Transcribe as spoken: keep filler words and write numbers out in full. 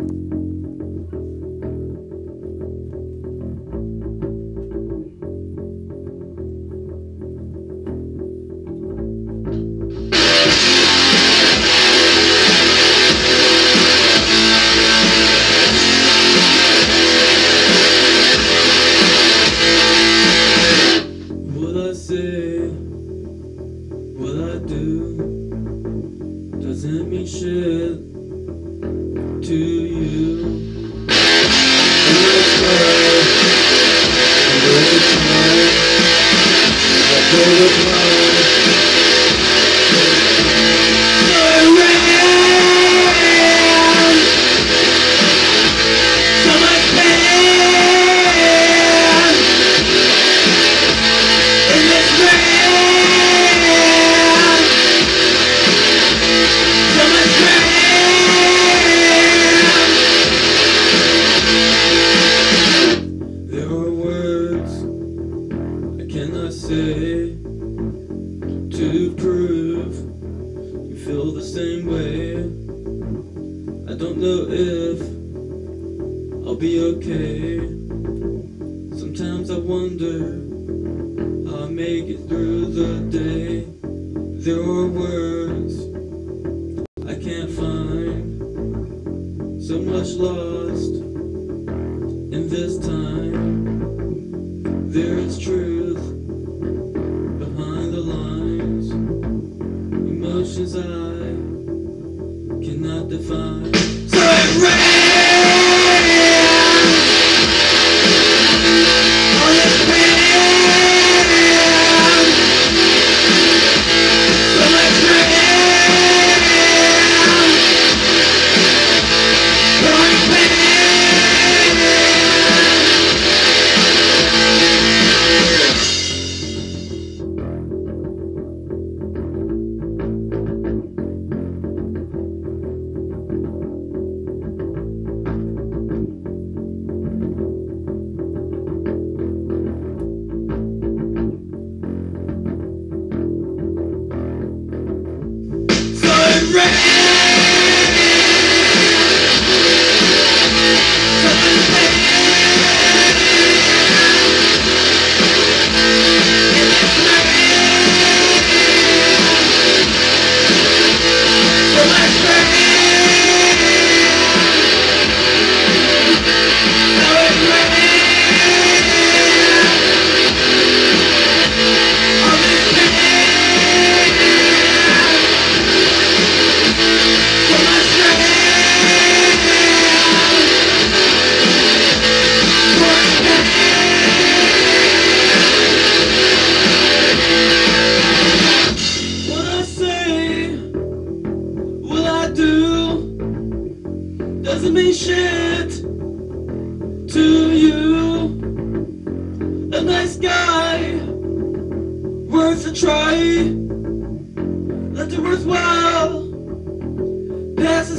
Doesn't mean shit to you. Say to prove you feel the same way. I don't know if I'll be okay. Sometimes I wonder how I make it through the day. There are words I can't find, so much lost in this time. There is truth behind the lines, emotions I cannot define. So it rains on this pain. So much rain, growing pain. Doesn't mean shit to you. A nice guy, worth a try. Let the worthwhile pass